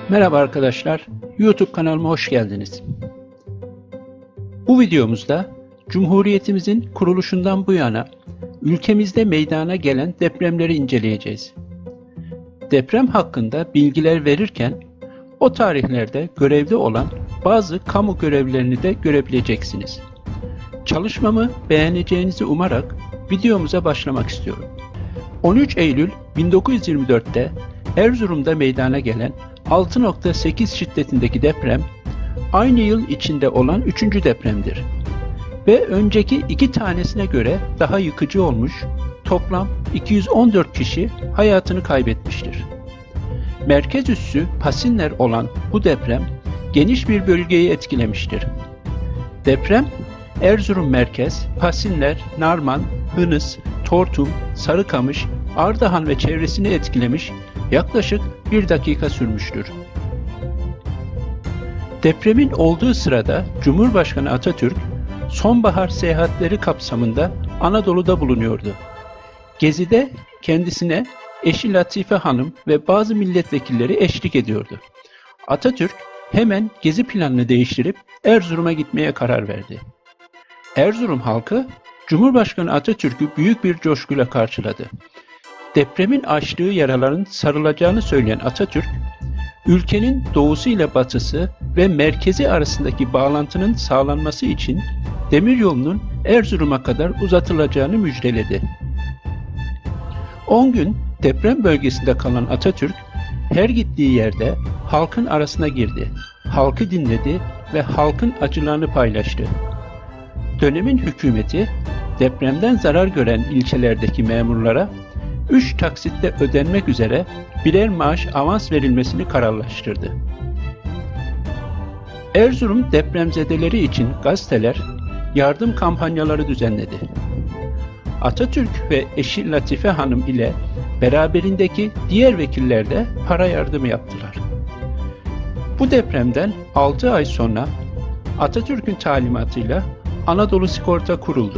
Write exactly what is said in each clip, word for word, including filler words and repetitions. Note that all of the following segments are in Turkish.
Merhaba arkadaşlar, YouTube kanalıma hoş geldiniz. Bu videomuzda Cumhuriyetimizin kuruluşundan bu yana ülkemizde meydana gelen depremleri inceleyeceğiz. Deprem hakkında bilgiler verirken o tarihlerde görevde olan bazı kamu görevlilerini de görebileceksiniz. Çalışmamı beğeneceğinizi umarak videomuza başlamak istiyorum. on üç Eylül bin dokuz yüz yirmi dört'te Erzurum'da meydana gelen altı nokta sekiz şiddetindeki deprem, aynı yıl içinde olan üçüncü depremdir. Ve önceki iki tanesine göre daha yıkıcı olmuş, toplam iki yüz on dört kişi hayatını kaybetmiştir. Merkez üssü Pasinler olan bu deprem, geniş bir bölgeyi etkilemiştir. Deprem, Erzurum merkez, Pasinler, Narman, Hınıs, Tortum, Sarıkamış, Ardahan ve çevresini etkilemiş, yaklaşık bir dakika sürmüştür. Depremin olduğu sırada Cumhurbaşkanı Atatürk, sonbahar seyahatleri kapsamında Anadolu'da bulunuyordu. Gezide kendisine eşi Latife Hanım ve bazı milletvekilleri eşlik ediyordu. Atatürk hemen gezi planını değiştirip Erzurum'a gitmeye karar verdi. Erzurum halkı Cumhurbaşkanı Atatürk'ü büyük bir coşkuyla karşıladı. Depremin açtığı yaraların sarılacağını söyleyen Atatürk, ülkenin doğusu ile batısı ve merkezi arasındaki bağlantının sağlanması için demiryolunun Erzurum'a kadar uzatılacağını müjdeledi. on gün deprem bölgesinde kalan Atatürk, her gittiği yerde halkın arasına girdi, halkı dinledi ve halkın acılarını paylaştı. Dönemin hükümeti, depremden zarar gören ilçelerdeki memurlara üç taksitte ödenmek üzere birer maaş avans verilmesini kararlaştırdı. Erzurum depremzedeleri için gazeteler yardım kampanyaları düzenledi. Atatürk ve eşi Latife Hanım ile beraberindeki diğer vekiller de para yardımı yaptılar. Bu depremden altı ay sonra Atatürk'ün talimatıyla Anadolu Sigorta kuruldu.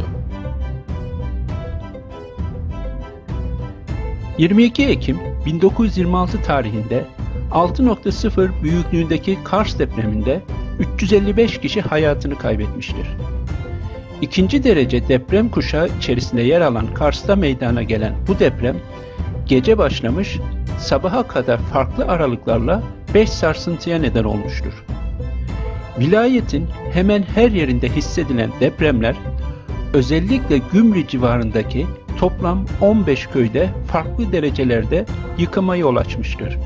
yirmi iki Ekim bin dokuz yüz yirmi altı tarihinde altı nokta sıfır büyüklüğündeki Kars depreminde üç yüz elli beş kişi hayatını kaybetmiştir. İkinci derece deprem kuşağı içerisinde yer alan Kars'ta meydana gelen bu deprem, gece başlamış, sabaha kadar farklı aralıklarla beş sarsıntıya neden olmuştur. Vilayetin hemen her yerinde hissedilen depremler, özellikle Gümrü civarındaki toplam on beş köyde farklı derecelerde yıkıma yol açmıştır.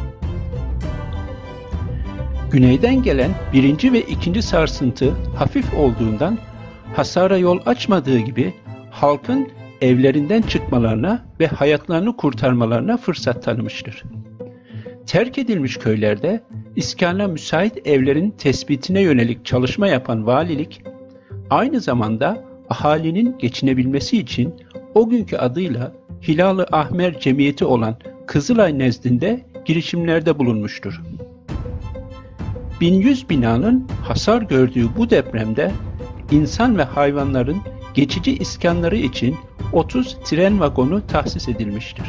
Güneyden gelen birinci ve ikinci sarsıntı hafif olduğundan hasara yol açmadığı gibi halkın evlerinden çıkmalarına ve hayatlarını kurtarmalarına fırsat tanımıştır. Terk edilmiş köylerde iskana müsait evlerin tespitine yönelik çalışma yapan valilik, aynı zamanda ahalinin geçinebilmesi için o günkü adıyla Hilal-ı Ahmer Cemiyeti olan Kızılay nezdinde girişimlerde bulunmuştur. bin yüz binanın hasar gördüğü bu depremde insan ve hayvanların geçici iskanları için otuz tren vagonu tahsis edilmiştir.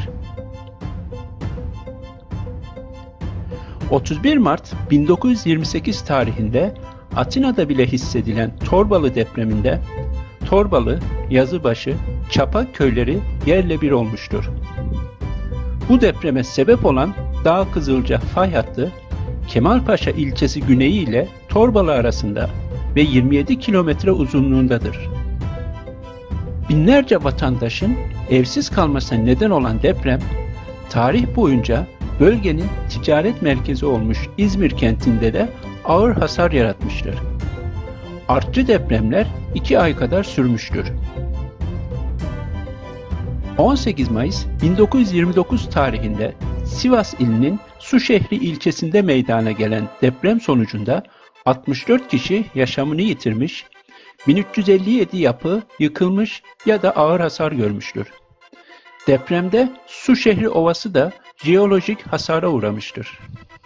otuz bir Mart bin dokuz yüz yirmi sekiz tarihinde Atina'da bile hissedilen Torbalı depreminde Torbalı, Yazıbaşı, Çapa köyleri yerle bir olmuştur. Bu depreme sebep olan Dağ Kızılca fay hattı, Kemalpaşa ilçesi güneyi ile Torbalı arasında ve yirmi yedi kilometre uzunluğundadır. Binlerce vatandaşın evsiz kalmasına neden olan deprem, tarih boyunca bölgenin ticaret merkezi olmuş İzmir kentinde de ağır hasar yaratmıştır. Artçı depremler iki ay kadar sürmüştür. on sekiz Mayıs bin dokuz yüz yirmi dokuz tarihinde Sivas ilinin Suşehri ilçesinde meydana gelen deprem sonucunda altmış dört kişi yaşamını yitirmiş, bin üç yüz elli yedi yapı yıkılmış ya da ağır hasar görmüştür. Depremde Suşehri Ovası da jeolojik hasara uğramıştır.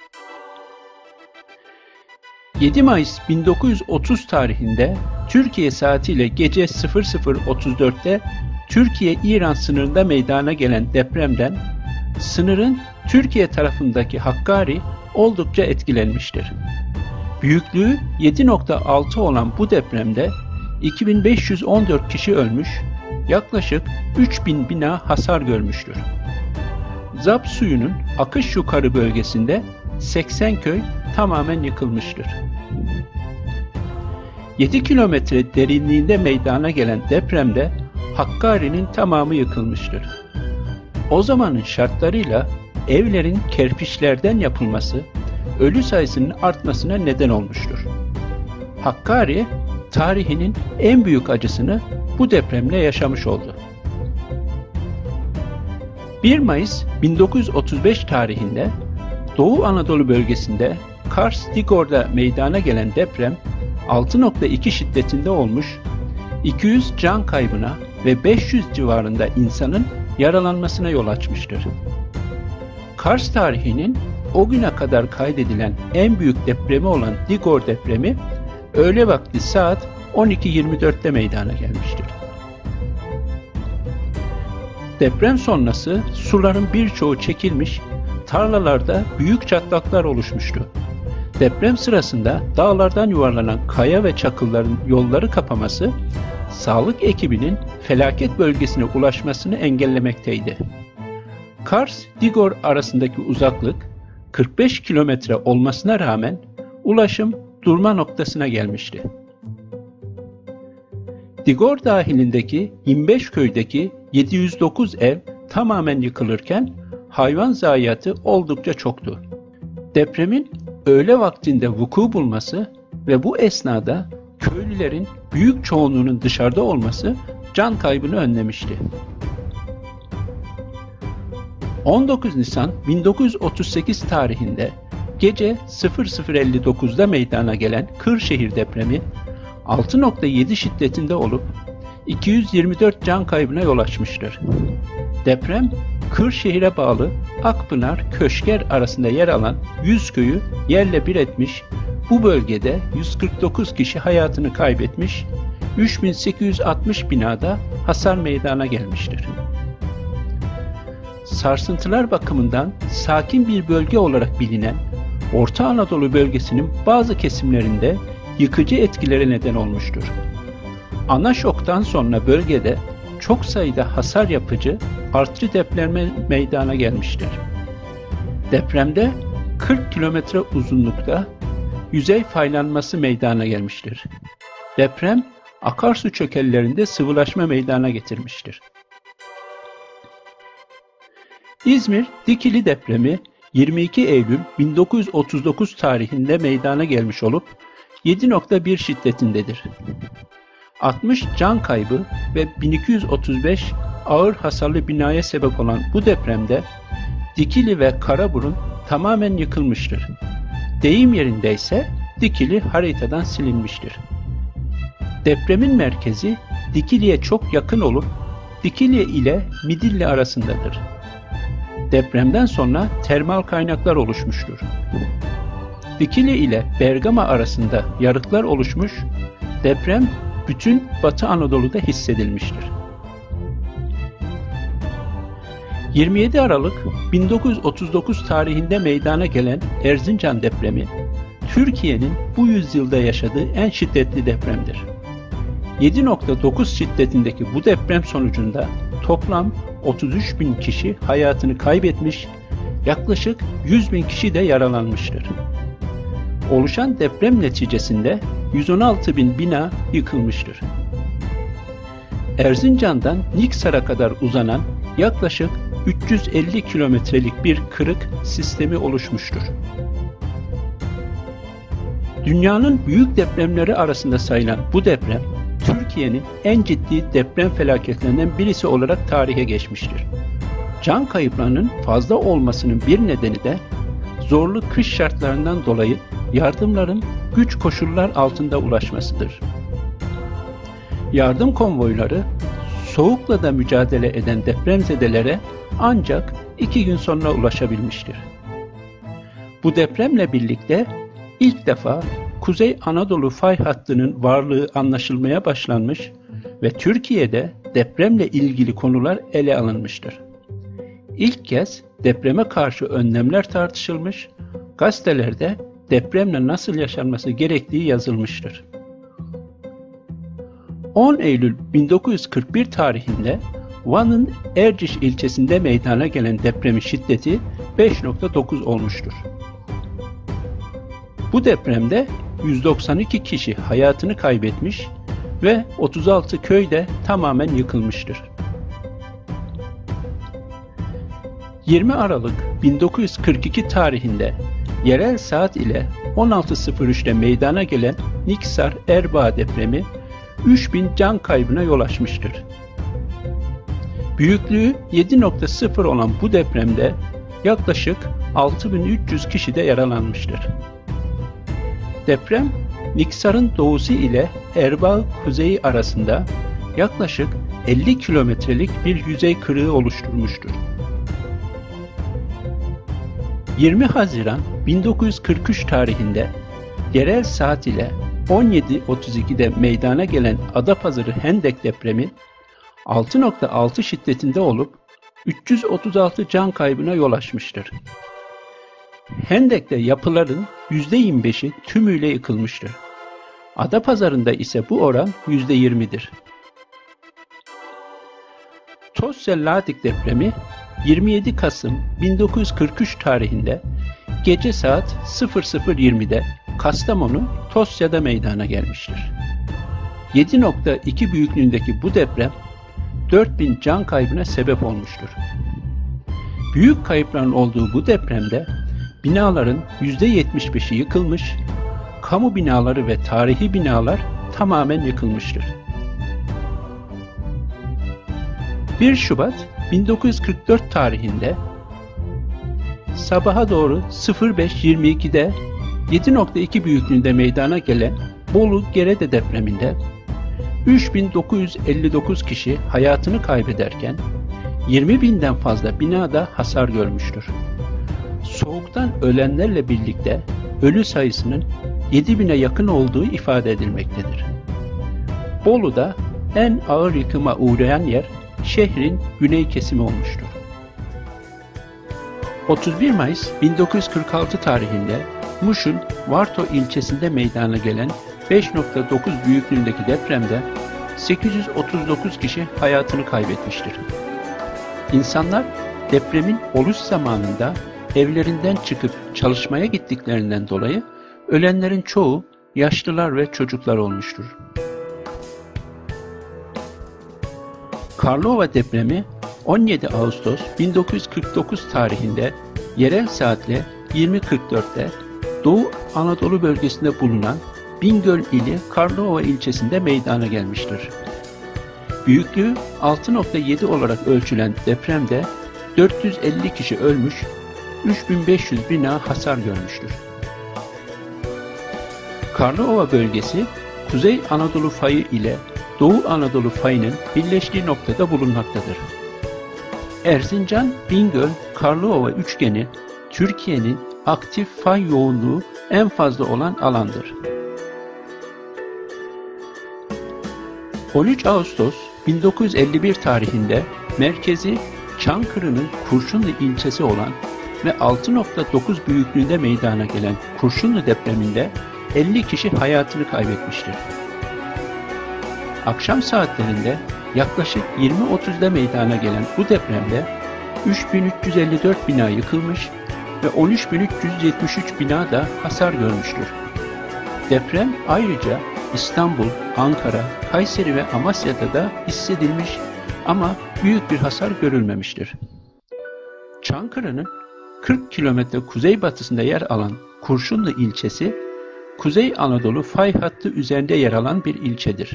yedi Mayıs bin dokuz yüz otuz tarihinde Türkiye saatiyle gece sıfır sıfır otuz dört'te Türkiye-İran sınırında meydana gelen depremden sınırın Türkiye tarafındaki Hakkari oldukça etkilenmiştir. Büyüklüğü yedi nokta altı olan bu depremde iki bin beş yüz on dört kişi ölmüş, yaklaşık üç bin bina hasar görmüştür. Zap suyunun akış yukarı bölgesinde seksen köy tamamen yıkılmıştır. yedi kilometre derinliğinde meydana gelen depremde Hakkari'nin tamamı yıkılmıştır. O zamanın şartlarıyla evlerin kerpiçlerden yapılması ölü sayısının artmasına neden olmuştur. Hakkari, tarihinin en büyük acısını bu depremle yaşamış oldu. bir Mayıs bin dokuz yüz otuz beş tarihinde Doğu Anadolu bölgesinde Kars-Digor'da meydana gelen deprem altı nokta iki şiddetinde olmuş, iki yüz can kaybına ve beş yüz civarında insanın yaralanmasına yol açmıştır. Kars tarihinin o güne kadar kaydedilen en büyük depremi olan Digor depremi öğle vakti saat on iki yirmi dörtte meydana gelmiştir. Deprem sonrası suların birçoğu çekilmiş, tarlalarda büyük çatlaklar oluşmuştu. Deprem sırasında dağlardan yuvarlanan kaya ve çakılların yolları kapaması, sağlık ekibinin felaket bölgesine ulaşmasını engellemekteydi. Kars-Digor arasındaki uzaklık kırk beş kilometre olmasına rağmen ulaşım durma noktasına gelmişti. Digor dahilindeki yirmi beş köydeki yedi yüz dokuz ev tamamen yıkılırken hayvan zayiatı oldukça çoktu. Depremin öğle vaktinde vuku bulması ve bu esnada köylülerin büyük çoğunluğunun dışarıda olması can kaybını önlemişti. on dokuz Nisan bin dokuz yüz otuz sekiz tarihinde gece sıfır sıfır elli dokuzda meydana gelen Kırşehir depremi altı nokta yedi şiddetinde olup iki yüz yirmi dört can kaybına yol açmıştır. Deprem, Kırşehir'e bağlı Akpınar, Köşker arasında yer alan yüz köyü yerle bir etmiş, bu bölgede yüz kırk dokuz kişi hayatını kaybetmiş, üç bin sekiz yüz altmış binada hasar meydana gelmiştir. Sarsıntılar bakımından sakin bir bölge olarak bilinen Orta Anadolu bölgesinin bazı kesimlerinde yıkıcı etkilere neden olmuştur. Ana şoktan sonra bölgede çok sayıda hasar yapıcı artçı deprem meydana gelmiştir. Depremde kırk kilometre uzunlukta yüzey faylanması meydana gelmiştir. Deprem akarsu çökellerinde sıvılaşma meydana getirmiştir. İzmir Dikili depremi yirmi iki Eylül bin dokuz yüz otuz dokuz tarihinde meydana gelmiş olup yedi nokta bir şiddetindedir. altmış can kaybı ve bin iki yüz otuz beş ağır hasarlı binaya sebep olan bu depremde Dikili ve Karaburun tamamen yıkılmıştır. Deyim yerinde ise Dikili haritadan silinmiştir. Depremin merkezi Dikili'ye çok yakın olup Dikili ile Midilli arasındadır. Depremden sonra termal kaynaklar oluşmuştur. Dikili ile Bergama arasında yarıklar oluşmuş, deprem bütün Batı Anadolu'da hissedilmiştir. yirmi yedi Aralık bin dokuz yüz otuz dokuz tarihinde meydana gelen Erzincan depremi, Türkiye'nin bu yüzyılda yaşadığı en şiddetli depremdir. yedi nokta dokuz şiddetindeki bu deprem sonucunda toplam otuz üç bin kişi hayatını kaybetmiş, yaklaşık yüz bin kişi de yaralanmıştır. Oluşan deprem neticesinde yüz on altı bin bina yıkılmıştır. Erzincan'dan Niksar'a kadar uzanan yaklaşık üç yüz elli kilometrelik bir kırık sistemi oluşmuştur. Dünyanın büyük depremleri arasında sayılan bu deprem, Türkiye'nin en ciddi deprem felaketlerinden birisi olarak tarihe geçmiştir. Can kayıplarının fazla olmasının bir nedeni de zorlu kış şartlarından dolayı yardımların güç koşullar altında ulaşmasıdır. Yardım konvoyları soğukla da mücadele eden depremzedelere ancak iki gün sonra ulaşabilmiştir. Bu depremle birlikte ilk defa Kuzey Anadolu fay hattının varlığı anlaşılmaya başlanmış ve Türkiye'de depremle ilgili konular ele alınmıştır. İlk kez depreme karşı önlemler tartışılmış, gazetelerde depremle nasıl yaşanması gerektiği yazılmıştır. on Eylül bin dokuz yüz kırk bir tarihinde Van'ın Erciş ilçesinde meydana gelen depremin şiddeti beş nokta dokuz olmuştur. Bu depremde yüz doksan iki kişi hayatını kaybetmiş ve otuz altı köy de tamamen yıkılmıştır. yirmi Aralık bin dokuz yüz kırk iki tarihinde yerel saat ile on altı sıfır üçte meydana gelen Niksar-Erbaa depremi üç bin can kaybına yol açmıştır. Büyüklüğü yedi nokta sıfır olan bu depremde yaklaşık altı bin üç yüz kişi de yaralanmıştır. Deprem, Niksar'ın doğusu ile Erbaa kuzeyi arasında yaklaşık elli kilometrelik bir yüzey kırığı oluşturmuştur. yirmi Haziran bin dokuz yüz kırk üç tarihinde yerel saat ile on yedi otuz ikide meydana gelen Adapazarı Hendek depremi altı nokta altı şiddetinde olup üç yüz otuz altı can kaybına yol açmıştır. Hendek'te yapıların yüzde yirmi beşi tümüyle yıkılmıştır. Adapazarı'nda ise bu oran yüzde yirmidir. Tosya-Ladik depremi yirmi yedi Kasım bin dokuz yüz kırk üç tarihinde gece saat sıfır sıfır yirmide Kastamonu, Tosya'da meydana gelmiştir. yedi nokta iki büyüklüğündeki bu deprem dört bin can kaybına sebep olmuştur. Büyük kayıpların olduğu bu depremde binaların yüzde yetmiş beşi yıkılmış, kamu binaları ve tarihi binalar tamamen yıkılmıştır. bir Şubat bin dokuz yüz kırk dört tarihinde sabaha doğru sıfır beş yirmi ikide yedi nokta iki büyüklüğünde meydana gelen Bolu Gerede depreminde üç bin dokuz yüz elli dokuz kişi hayatını kaybederken yirmi binden fazla binada hasar görmüştür. Soğuktan ölenlerle birlikte ölü sayısının yedi bine yakın olduğu ifade edilmektedir. Bolu'da en ağır yıkıma uğrayan yer şehrin güney kesimi olmuştur. otuz bir Mayıs bin dokuz yüz kırk altı tarihinde Muş'un Varto ilçesinde meydana gelen beş nokta dokuz büyüklüğündeki depremde sekiz yüz otuz dokuz kişi hayatını kaybetmiştir. İnsanlar depremin oluş zamanında evlerinden çıkıp çalışmaya gittiklerinden dolayı ölenlerin çoğu yaşlılar ve çocuklar olmuştur. Karlova depremi on yedi Ağustos bin dokuz yüz kırk dokuz tarihinde yerel saatle yirmi kırk dörtte Doğu Anadolu bölgesinde bulunan Bingöl ili Karlova ilçesinde meydana gelmiştir. Büyüklüğü altı nokta yedi olarak ölçülen depremde dört yüz elli kişi ölmüş, üç bin beş yüz bina hasar görmüştür. Karlova bölgesi Kuzey Anadolu fayı ile Doğu Anadolu fayının birleştiği noktada bulunmaktadır. Erzincan, Bingöl, Karlova üçgeni Türkiye'nin aktif fay yoğunluğu en fazla olan alandır. on üç Ağustos bin dokuz yüz elli bir tarihinde merkezi Çankırı'nın Kurşunlu ilçesi olan ve altı nokta dokuz büyüklüğünde meydana gelen Kurşunlu depreminde elli kişi hayatını kaybetmiştir. Akşam saatlerinde yaklaşık yirmi otuzda meydana gelen bu depremde üç bin üç yüz elli dört bina yıkılmış ve on üç bin üç yüz yetmiş üç bina da hasar görmüştür. Deprem ayrıca İstanbul, Ankara, Kayseri ve Amasya'da da hissedilmiş ama büyük bir hasar görülmemiştir. Çankırı'nın kırk kilometre kuzeybatısında yer alan Kurşunlu ilçesi, Kuzey Anadolu fay hattı üzerinde yer alan bir ilçedir.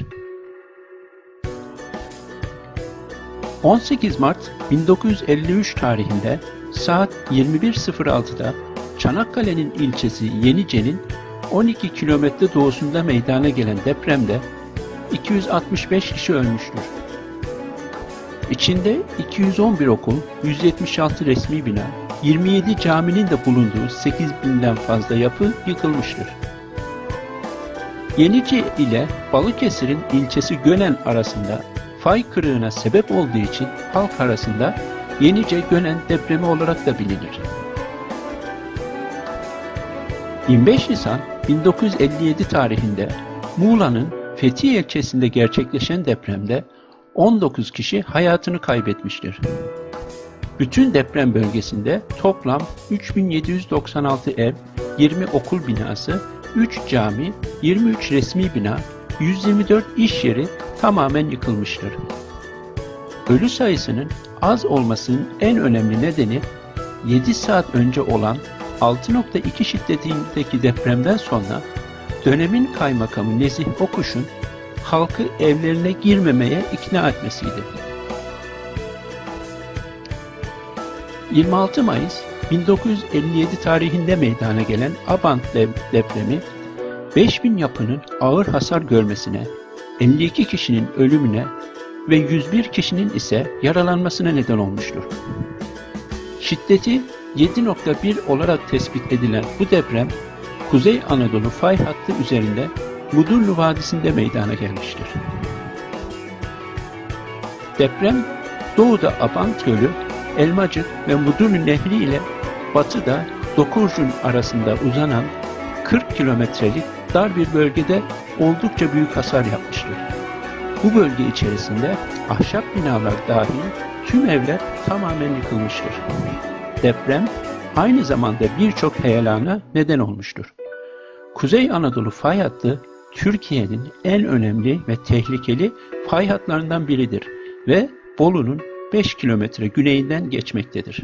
on sekiz Mart bin dokuz yüz elli üç tarihinde saat yirmi bir sıfır altıda Çanakkale'nin ilçesi Yenice'nin on iki kilometre doğusunda meydana gelen depremde iki yüz altmış beş kişi ölmüştür. İçinde iki yüz on bir okul, yüz yetmiş altı resmi bina, yirmi yedi caminin de bulunduğu sekiz binden fazla yapı yıkılmıştır. Yenice ile Balıkesir'in ilçesi Gönen arasında fay kırığına sebep olduğu için halk arasında Yenice-Gönen depremi olarak da bilinir. yirmi beş Nisan bin dokuz yüz elli yedi tarihinde Muğla'nın Fethiye ilçesinde gerçekleşen depremde on dokuz kişi hayatını kaybetmiştir. Bütün deprem bölgesinde toplam üç bin yedi yüz doksan altı ev, yirmi okul binası, üç cami, yirmi üç resmi bina, yüz yirmi dört iş yeri tamamen yıkılmıştır. Ölü sayısının az olmasının en önemli nedeni yedi saat önce olan altı nokta iki şiddetindeki depremden sonra dönemin kaymakamı Nezih Okuş'un halkı evlerine girmemeye ikna etmesiydi. yirmi altı Mayıs bin dokuz yüz elli yedi tarihinde meydana gelen Abant depremi beş bin yapının ağır hasar görmesine, elli iki kişinin ölümüne ve yüz bir kişinin ise yaralanmasına neden olmuştur. Şiddeti yedi nokta bir olarak tespit edilen bu deprem, Kuzey Anadolu fay hattı üzerinde Mudurnu Vadisi'nde meydana gelmiştir. Deprem, doğuda Abant Gölü, Elmacık ve Mudurnu Nehri ile batıda Dokurcun arasında uzanan kırk kilometrelik dar bir bölgede oldukça büyük hasar yapmıştır. Bu bölge içerisinde ahşap binalar dahil tüm evler tamamen yıkılmıştır. Deprem aynı zamanda birçok heyelana neden olmuştur. Kuzey Anadolu fay hattı Türkiye'nin en önemli ve tehlikeli fay hatlarından biridir ve Bolu'nun beş kilometre güneyinden geçmektedir.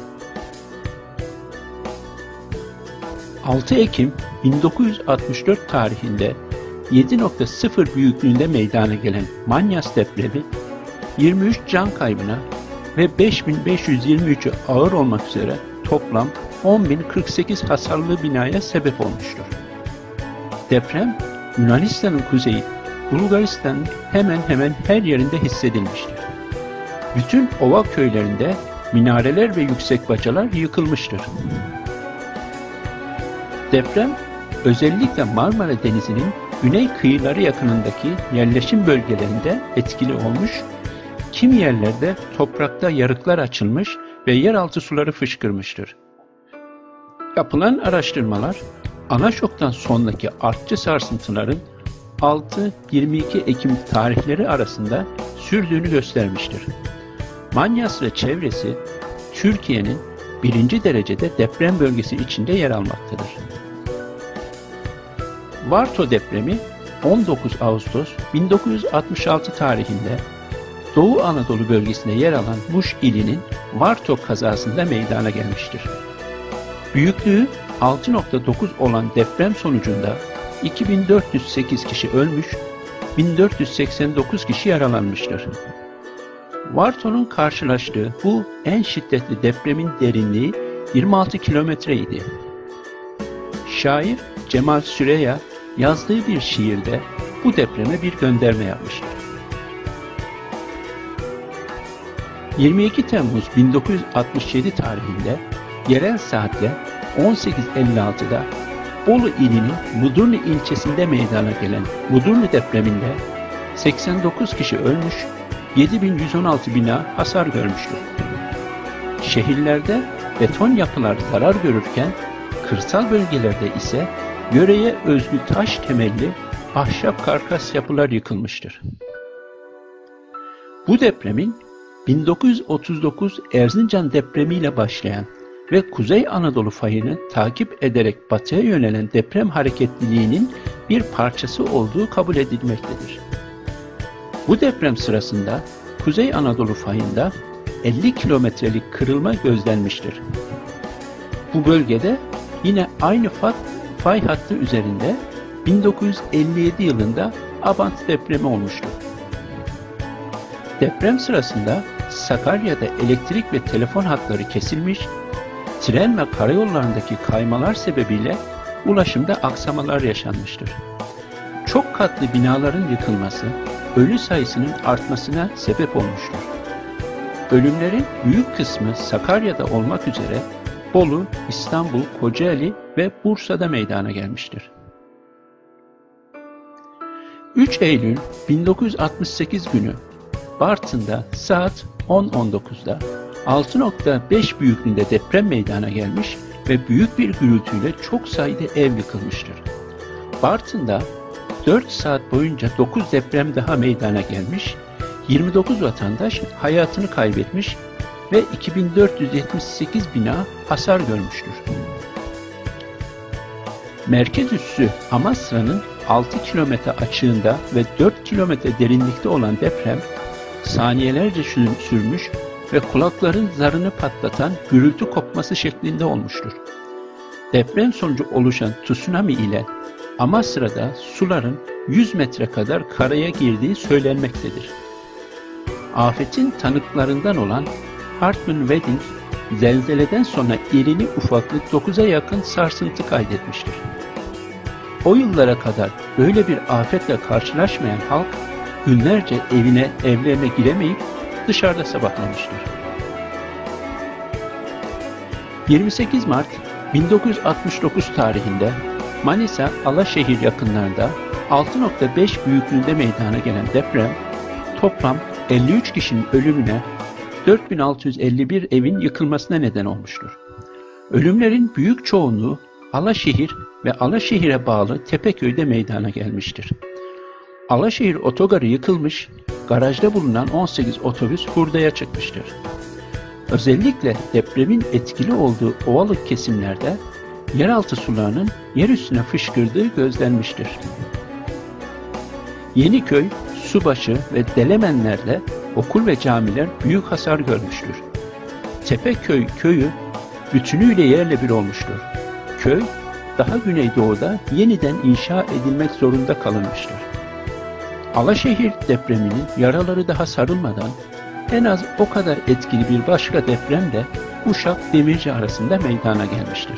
altı Ekim bin dokuz yüz altmış dört tarihinde yedi nokta sıfır büyüklüğünde meydana gelen Manyas depremi yirmi üç can kaybına ve beş bin beş yüz yirmi üçü ağır olmak üzere toplam on bin kırk sekiz hasarlı binaya sebep olmuştur. Deprem Yunanistan'ın kuzeyi, Bulgaristan'ın hemen hemen her yerinde hissedilmiştir. Bütün ova köylerinde minareler ve yüksek bacalar yıkılmıştır. Deprem özellikle Marmara Denizi'nin güney kıyıları yakınındaki yerleşim bölgelerinde etkili olmuş, kimi yerlerde toprakta yarıklar açılmış ve yeraltı suları fışkırmıştır. Yapılan araştırmalar, ana şoktan sonraki artçı sarsıntıların altı yirmi iki Ekim tarihleri arasında sürdüğünü göstermiştir. Manyas ve çevresi, Türkiye'nin birinci derecede deprem bölgesi içinde yer almaktadır. Varto depremi on dokuz Ağustos bin dokuz yüz altmış altı tarihinde Doğu Anadolu bölgesinde yer alan Muş ilinin Varto kazasında meydana gelmiştir. Büyüklüğü altı nokta dokuz olan deprem sonucunda iki bin dört yüz sekiz kişi ölmüş, bin dört yüz seksen dokuz kişi yaralanmıştır. Varto'nun karşılaştığı bu en şiddetli depremin derinliği yirmi altı kilometre idi. Şair Cemal Süreya yazdığı bir şiirde bu depreme bir gönderme yapmıştır. yirmi iki Temmuz bin dokuz yüz altmış yedi tarihinde yerel saatle on sekiz elli altıda Bolu ilinin Mudurnu ilçesinde meydana gelen Mudurnu depreminde seksen dokuz kişi ölmüş, yedi bin yüz on altı bina hasar görmüştür. Şehirlerde beton yapılar zarar görürken kırsal bölgelerde ise yöreye özgü taş temelli ahşap karkas yapılar yıkılmıştır. Bu depremin bin dokuz yüz otuz dokuz Erzincan depremiyle başlayan ve Kuzey Anadolu fayını takip ederek batıya yönelen deprem hareketliliğinin bir parçası olduğu kabul edilmektedir. Bu deprem sırasında Kuzey Anadolu fayında elli kilometrelik kırılma gözlenmiştir. Bu bölgede yine aynı fay hattı üzerinde bin dokuz yüz elli yedi yılında Abant depremi olmuştur. Deprem sırasında Sakarya'da elektrik ve telefon hatları kesilmiş, tren ve karayollarındaki kaymalar sebebiyle ulaşımda aksamalar yaşanmıştır. Çok katlı binaların yıkılması, ölü sayısının artmasına sebep olmuştur. Ölümlerin büyük kısmı Sakarya'da olmak üzere Bolu, İstanbul, Kocaeli ve Bursa'da meydana gelmiştir. üç Eylül bin dokuz yüz altmış sekiz günü Bartın'da saat on on dokuzda altı nokta beş büyüklüğünde deprem meydana gelmiş ve büyük bir gürültüyle çok sayıda ev yıkılmıştır. Bartın'da dört saat boyunca dokuz deprem daha meydana gelmiş, yirmi dokuz vatandaş hayatını kaybetmiş ve iki bin dört yüz yetmiş sekiz bina hasar görmüştür. Merkez üssü Amasra'nın altı kilometre açığında ve dört kilometre derinlikte olan deprem saniyelerce sürmüş ve kulakların zarını patlatan gürültü kopması şeklinde olmuştur. Deprem sonucu oluşan tsunami ile Amasra'da suların yüz metre kadar karaya girdiği söylenmektedir. Afetin tanıklarından olan Hartman Wedding, zelzeleden sonra irili ufaklı dokuza yakın sarsıntı kaydetmiştir. O yıllara kadar böyle bir afetle karşılaşmayan halk, günlerce evine, evlerine giremeyip dışarıda sabahlamıştır. yirmi sekiz Mart bin dokuz yüz altmış dokuz tarihinde Manisa, Alaşehir yakınlarında altı nokta beş büyüklüğünde meydana gelen deprem, toplam elli üç kişinin ölümüne, dört bin altı yüz elli bir evin yıkılmasına neden olmuştur. Ölümlerin büyük çoğunluğu Alaşehir ve Alaşehir'e bağlı Tepeköy'de meydana gelmiştir. Alaşehir otogarı yıkılmış, garajda bulunan on sekiz otobüs hurdaya çıkmıştır. Özellikle depremin etkili olduğu ovalık kesimlerde yeraltı sularının yer üstüne fışkırdığı gözlenmiştir. Yeniköy, Subaşı ve Delemenler'de okul ve camiler büyük hasar görmüştür. Tepeköy köyü bütünüyle yerle bir olmuştur. Köy, daha güneydoğuda yeniden inşa edilmek zorunda kalınmıştır. Alaşehir depreminin yaraları daha sarılmadan en az o kadar etkili bir başka deprem de Uşak Demirci arasında meydana gelmiştir.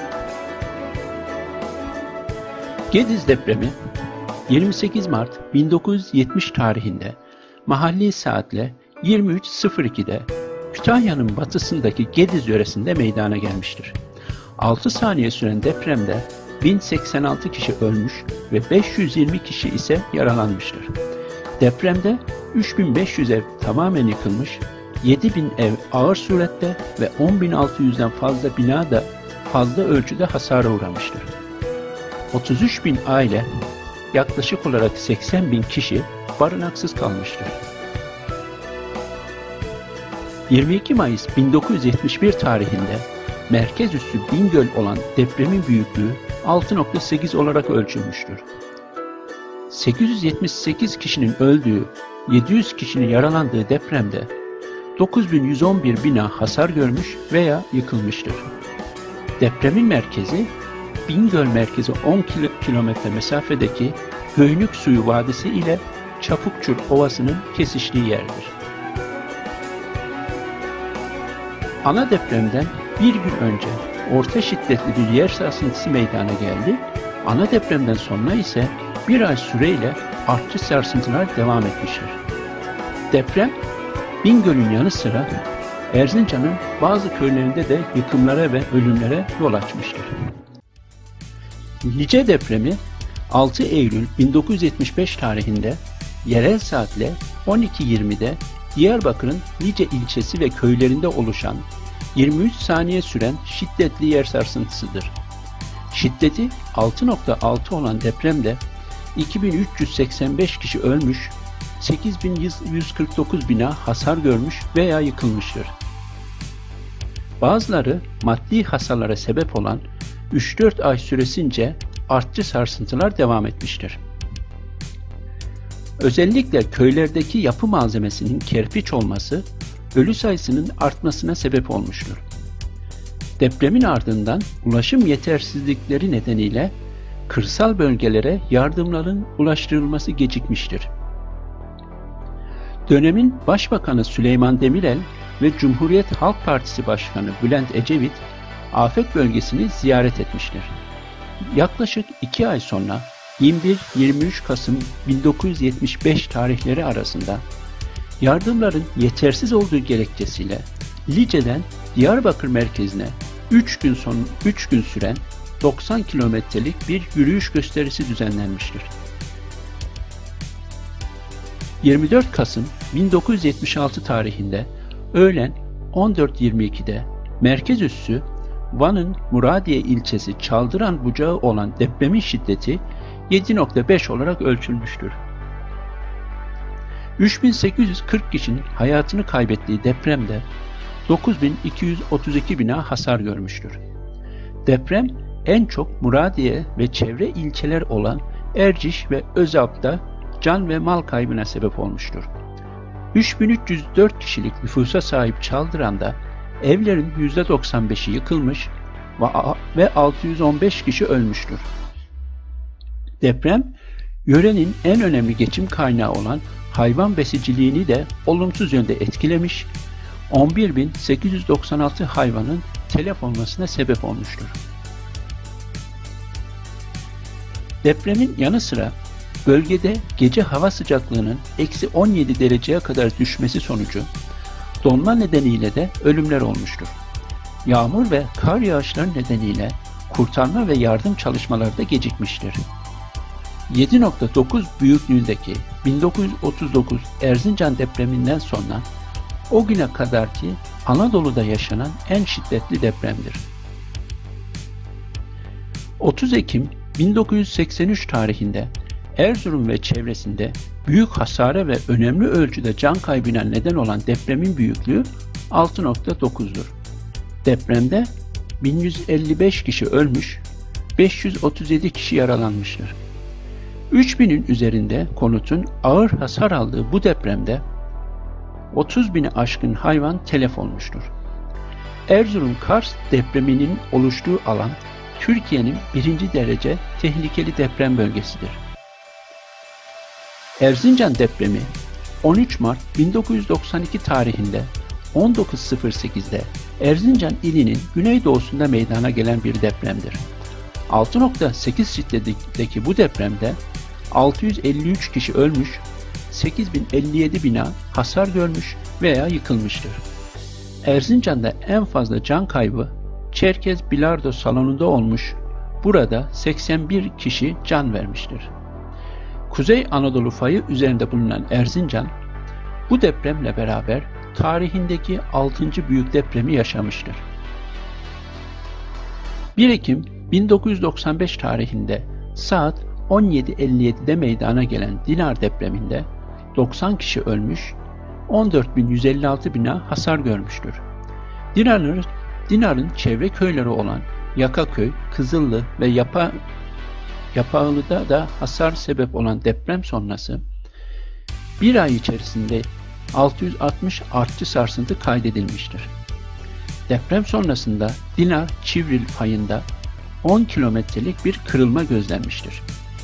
Gediz depremi yirmi sekiz Mart bin dokuz yüz yetmiş tarihinde mahalli saatle yirmi üç sıfır iki'de Kütahya'nın batısındaki Gediz yöresinde meydana gelmiştir. altı saniye süren depremde bin seksen altı kişi ölmüş ve beş yüz yirmi kişi ise yaralanmıştır. Depremde üç bin beş yüz ev tamamen yıkılmış, yedi bin ev ağır surette ve on bin altı yüz'den fazla bina da fazla ölçüde hasara uğramıştır. otuz üç bin aile, yaklaşık olarak seksen bin kişi barınaksız kalmıştır. yirmi iki Mayıs bin dokuz yüz yetmiş bir tarihinde merkez üssü Bingöl olan depremin büyüklüğü altı nokta sekiz olarak ölçülmüştür. sekiz yüz yetmiş sekiz kişinin öldüğü, yedi yüz kişinin yaralandığı depremde dokuz bin yüz on bir bina hasar görmüş veya yıkılmıştır. Depremin merkezi, Bingöl merkezi on kilometre mesafedeki Göynük Suyu Vadisi ile Çapukçur Ovası'nın kesiştiği yerdir. Ana depremden bir gün önce orta şiddetli bir yer sarsıntısı meydana geldi. Ana depremden sonra ise bir ay süreyle artçı sarsıntılar devam etmiştir. Deprem, Bingöl'ün yanı sıra Erzincan'ın bazı köylerinde de yıkımlara ve ölümlere yol açmıştır. Lice depremi altı Eylül bin dokuz yüz yetmiş beş tarihinde yerel saatle on iki yirmi'de Diyarbakır'ın Lice ilçesi ve köylerinde oluşan yirmi üç saniye süren şiddetli yer sarsıntısıdır. Şiddeti altı nokta altı olan depremde iki bin üç yüz seksen beş kişi ölmüş, sekiz bin yüz kırk dokuz bina hasar görmüş veya yıkılmıştır. Bazıları maddi hasarlara sebep olan üç dört ay süresince artçı sarsıntılar devam etmiştir. Özellikle köylerdeki yapı malzemesinin kerpiç olması ölü sayısının artmasına sebep olmuştur. Depremin ardından ulaşım yetersizlikleri nedeniyle kırsal bölgelere yardımların ulaştırılması gecikmiştir. Dönemin Başbakanı Süleyman Demirel ve Cumhuriyet Halk Partisi Başkanı Bülent Ecevit afet bölgesini ziyaret etmiştir. Yaklaşık iki ay sonra yirmi bir yirmi üç Kasım bin dokuz yüz yetmiş beş tarihleri arasında yardımların yetersiz olduğu gerekçesiyle Lice'den Diyarbakır merkezine üç gün son üç gün süren doksan kilometrelik bir yürüyüş gösterisi düzenlenmiştir. yirmi dört Kasım bin dokuz yüz yetmiş altı tarihinde öğlen on dört yirmi iki'de merkez üssü Van'ın Muradiye ilçesi Çaldıran bucağı olan depremin şiddeti yedi nokta beş olarak ölçülmüştür. üç bin sekiz yüz kırk kişinin hayatını kaybettiği depremde dokuz bin iki yüz otuz iki bina hasar görmüştür. Deprem en çok Muradiye ve çevre ilçeler olan Erciş ve Özalp'ta can ve mal kaybına sebep olmuştur. üç bin üç yüz dört kişilik nüfusa sahip Çaldıran'da evlerin yüzde doksan beşi yıkılmış ve altı yüz on beş kişi ölmüştür. Deprem, yörenin en önemli geçim kaynağı olan hayvan besiciliğini de olumsuz yönde etkilemiş, on bir bin sekiz yüz doksan altı hayvanın telef olmasına sebep olmuştur. Depremin yanı sıra bölgede gece hava sıcaklığının eksi on yedi dereceye kadar düşmesi sonucu donma nedeniyle de ölümler olmuştur. Yağmur ve kar yağışları nedeniyle kurtarma ve yardım çalışmaları da gecikmiştir. yedi nokta dokuz büyüklüğündeki bin dokuz yüz otuz dokuz Erzincan depreminden sonra o güne kadarki Anadolu'da yaşanan en şiddetli depremdir. otuz Ekim bin dokuz yüz seksen üç tarihinde Erzurum ve çevresinde büyük hasara ve önemli ölçüde can kaybına neden olan depremin büyüklüğü altı nokta dokuz'dur. Depremde bin yüz elli beş kişi ölmüş, beş yüz otuz yedi kişi yaralanmıştır. üç binin üzerinde konutun ağır hasar aldığı bu depremde otuz bini aşkın hayvan telef olmuştur. Erzurum-Kars depreminin oluştuğu alan Türkiye'nin birinci derece tehlikeli deprem bölgesidir. Erzincan depremi on üç Mart bin dokuz yüz doksan iki tarihinde on dokuz sıfır sekiz'de Erzincan ilinin güneydoğusunda meydana gelen bir depremdir. altı nokta sekiz şiddetindeki bu depremde altı yüz elli üç kişi ölmüş, sekiz bin elli yedi bina hasar görmüş veya yıkılmıştır. Erzincan'da en fazla can kaybı Çerkez Bilardo salonunda olmuş, burada seksen bir kişi can vermiştir. Kuzey Anadolu fayı üzerinde bulunan Erzincan, bu depremle beraber tarihindeki altıncı büyük depremi yaşamıştır. bir Ekim bin dokuz yüz doksan beş tarihinde saat on yedi elli yedi'de meydana gelen Dinar depreminde doksan kişi ölmüş, on dört bin yüz elli altı bina hasar görmüştür. Dinar'ın, Dinar'ın çevre köyleri olan Yakaköy, Kızıllı ve Yapa, Yapağılı'da da hasar sebep olan deprem sonrası bir ay içerisinde altı yüz altmış artçı sarsıntı kaydedilmiştir. Deprem sonrasında Dinar-Çivril fayında on kilometrelik bir kırılma gözlenmiştir.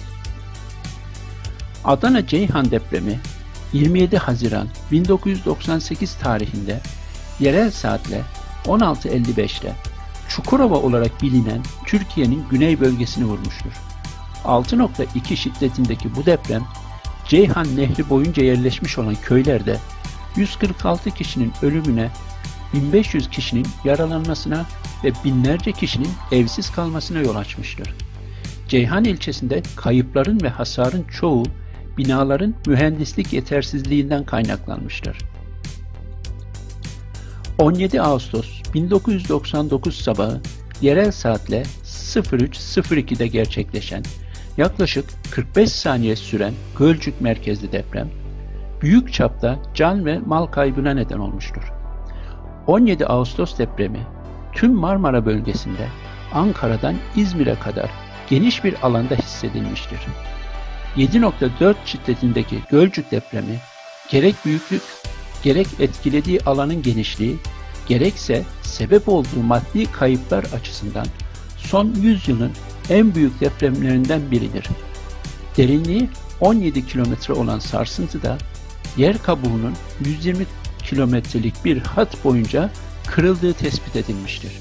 Adana-Ceyhan depremi yirmi yedi Haziran bin dokuz yüz doksan sekiz tarihinde yerel saatle on altı elli beş'te Çukurova olarak bilinen Türkiye'nin güney bölgesini vurmuştur. altı nokta iki şiddetindeki bu deprem Ceyhan Nehri boyunca yerleşmiş olan köylerde yüz kırk altı kişinin ölümüne, bin beş yüz kişinin yaralanmasına ve binlerce kişinin evsiz kalmasına yol açmıştır. Ceyhan ilçesinde kayıpların ve hasarın çoğu binaların mühendislik yetersizliğinden kaynaklanmıştır. on yedi Ağustos bin dokuz yüz doksan dokuz sabahı yerel saatle sıfır üç sıfır iki'de gerçekleşen, yaklaşık kırk beş saniye süren Gölcük merkezli deprem, büyük çapta can ve mal kaybına neden olmuştur. on yedi Ağustos depremi, tüm Marmara bölgesinde Ankara'dan İzmir'e kadar geniş bir alanda hissedilmiştir. yedi nokta dört şiddetindeki Gölcük depremi, gerek büyüklük, gerek etkilediği alanın genişliği, gerekse sebep olduğu maddi kayıplar açısından son yüz yılın en büyük depremlerinden biridir. Derinliği on yedi kilometre olan sarsıntıda yer kabuğunun yüz yirmi kilometrelik bir hat boyunca kırıldığı tespit edilmiştir.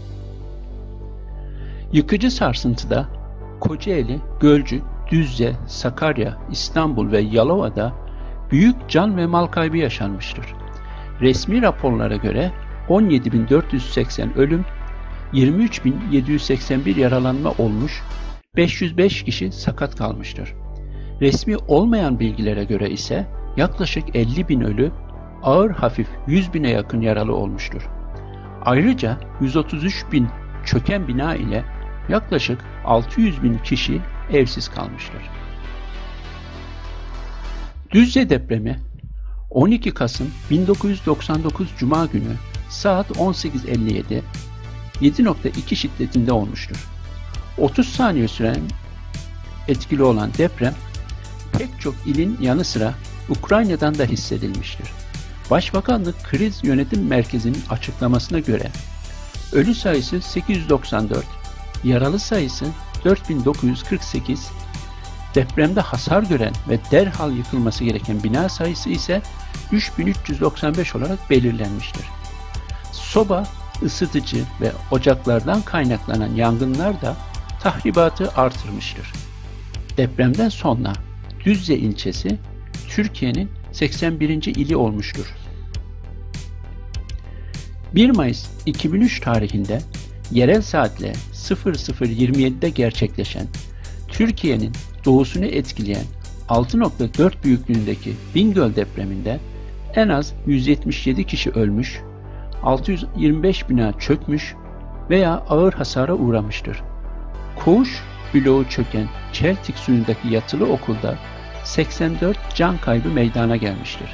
Yıkıcı sarsıntıda Kocaeli, Gölcük, Düzce, Sakarya, İstanbul ve Yalova'da büyük can ve mal kaybı yaşanmıştır. Resmi raporlara göre on yedi bin dört yüz seksen ölüm, yirmi üç bin yedi yüz seksen bir yaralanma olmuş, beş yüz beş kişi sakat kalmıştır. Resmi olmayan bilgilere göre ise yaklaşık elli bin ölü, ağır hafif yüz bine yakın yaralı olmuştur. Ayrıca yüz otuz üç bin çöken bina ile yaklaşık altı yüz bin kişi evsiz kalmıştır. Düzce depremi on iki Kasım bin dokuz yüz doksan dokuz Cuma günü saat on sekiz elli yedi yedi nokta iki şiddetinde olmuştur. otuz saniye süren etkili olan deprem pek çok ilin yanı sıra Ukrayna'dan da hissedilmiştir. Başbakanlık Kriz Yönetim Merkezi'nin açıklamasına göre ölü sayısı sekiz yüz doksan dört, yaralı sayısı dört bin dokuz yüz kırk sekiz, depremde hasar gören ve derhal yıkılması gereken bina sayısı ise üç bin üç yüz doksan beş olarak belirlenmiştir. Soba, ısıtıcı ve ocaklardan kaynaklanan yangınlar da tahribatı artırmıştır. Depremden sonra Düzce ilçesi Türkiye'nin seksen birinci ili olmuştur. bir Mayıs iki bin üç tarihinde yerel saatle sıfır sıfır yirmi yedi'de gerçekleşen Türkiye'nin doğusunu etkileyen altı nokta dört büyüklüğündeki Bingöl depreminde en az yüz yetmiş yedi kişi ölmüş, altı yüz yirmi beş bina çökmüş veya ağır hasara uğramıştır. Koğuş bloğu çöken Çeltik suyundaki yatılı okulda seksen dört can kaybı meydana gelmiştir.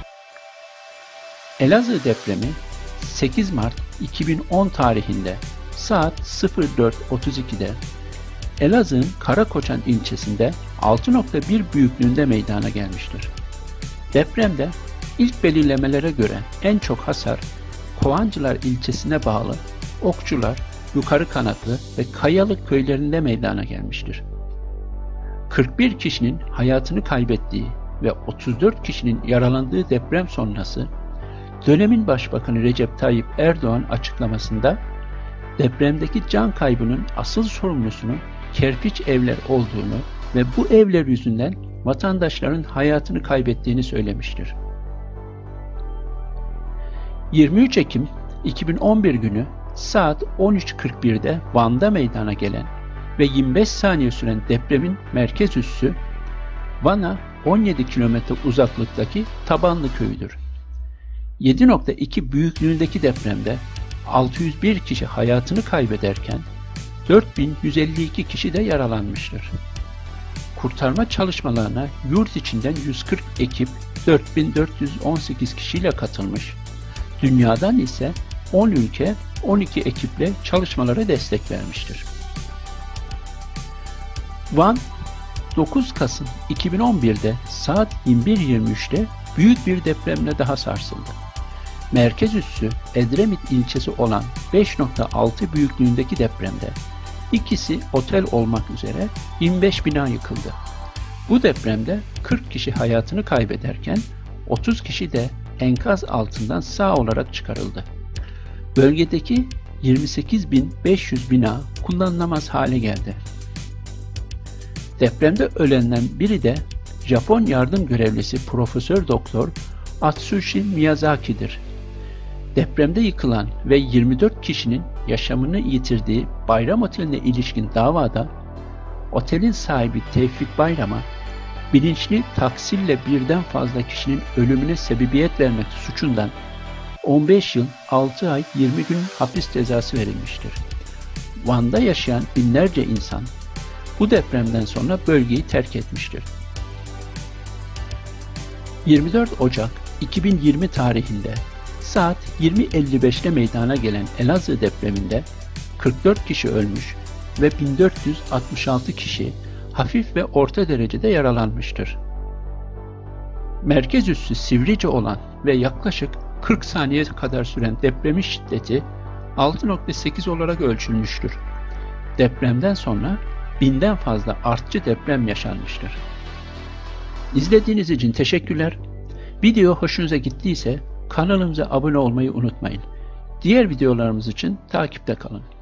Elazığ depremi sekiz Mart iki bin on tarihinde saat sıfır dört otuz iki'de Elazığ'ın Karakoçan ilçesinde altı nokta bir büyüklüğünde meydana gelmiştir. Depremde ilk belirlemelere göre en çok hasar Kovancılar ilçesine bağlı Okçular, Yukarı Kanatlı ve Kayalık köylerinde meydana gelmiştir. kırk bir kişinin hayatını kaybettiği ve otuz dört kişinin yaralandığı deprem sonrası dönemin Başbakanı Recep Tayyip Erdoğan açıklamasında depremdeki can kaybının asıl sorumlusunun kerpiç evler olduğunu ve bu evler yüzünden vatandaşların hayatını kaybettiğini söylemiştir. yirmi üç Ekim iki bin on bir günü saat on üç kırk bir'de Van'da meydana gelen ve yirmi beş saniye süren depremin merkez üssü Van'a on yedi kilometre uzaklıktaki Tabanlı köyüdür. yedi nokta iki büyüklüğündeki depremde altı yüz bir kişi hayatını kaybederken dört bin yüz elli iki kişi de yaralanmıştır. Kurtarma çalışmalarına yurt içinden yüz kırk ekip dört bin dört yüz on sekiz kişiyle katılmış, dünyadan ise on ülke on iki ekiple çalışmalara destek vermiştir. Van, dokuz Kasım iki bin on bir'de saat yirmi bir yirmi üç'te büyük bir depremle daha sarsıldı. Merkez üssü Edremit ilçesi olan beş nokta altı büyüklüğündeki depremde ikisi otel olmak üzere yirmi beş bina yıkıldı. Bu depremde kırk kişi hayatını kaybederken otuz kişi de enkaz altından sağ olarak çıkarıldı. Bölgedeki yirmi sekiz bin beş yüz bina kullanılamaz hale geldi. Depremde ölenlerden biri de Japon yardım görevlisi Profesör Doktor Atsushi Miyazaki'dir. Depremde yıkılan ve yirmi dört kişinin yaşamını yitirdiği Bayram Oteli'ne ilişkin davada otelin sahibi Tevfik Bayram'a bilinçli taksirle birden fazla kişinin ölümüne sebebiyet vermek suçundan on beş yıl altı ay yirmi gün hapis cezası verilmiştir. Van'da yaşayan binlerce insan bu depremden sonra bölgeyi terk etmiştir. yirmi dört Ocak iki bin yirmi tarihinde saat yirmi elli beş'te meydana gelen Elazığ depreminde kırk dört kişi ölmüş ve bin dört yüz altmış altı kişi hafif ve orta derecede yaralanmıştır. Merkez üssü Sivrice olan ve yaklaşık kırk saniye kadar süren depremin şiddeti altı nokta sekiz olarak ölçülmüştür. Depremden sonra binden fazla artçı deprem yaşanmıştır. İzlediğiniz için teşekkürler. Video hoşunuza gittiyse kanalımıza abone olmayı unutmayın. Diğer videolarımız için takipte kalın.